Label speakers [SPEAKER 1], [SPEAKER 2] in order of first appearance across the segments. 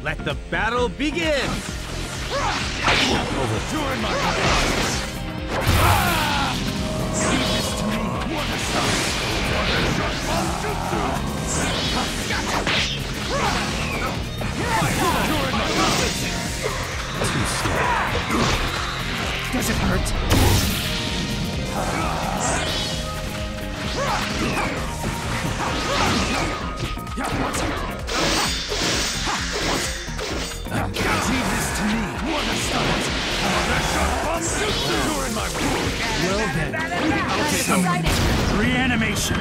[SPEAKER 1] Let the battle begin!
[SPEAKER 2] You're in my way! Leave this to me! What a stop! You're in my way! Too slow. Does it hurt? Leave this to me! What a start! You're in my way! Well then, I'll take some reanimation!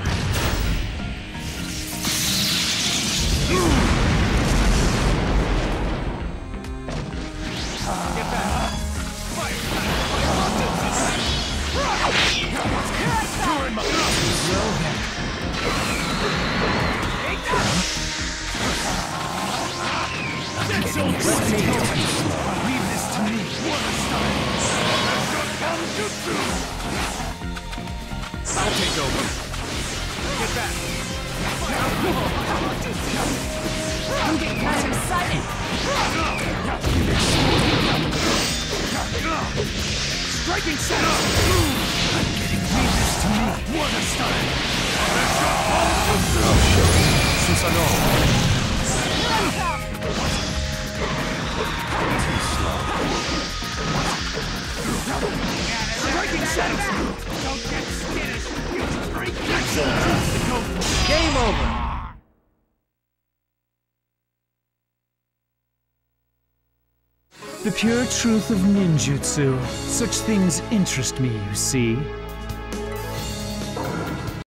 [SPEAKER 1] Get back!
[SPEAKER 2] You're in my way! Well then. Let's take it. Leave this to me. What a start!
[SPEAKER 1] I'll take over. Get back!
[SPEAKER 3] I'm getting kind of excited.
[SPEAKER 2] Striking set! I'm getting leave this to me. What a start! Susanoo! Too slow. Striking set! Don't get skittish! You freak!
[SPEAKER 1] Game over!
[SPEAKER 4] The pure truth of ninjutsu. Such things interest me, you see.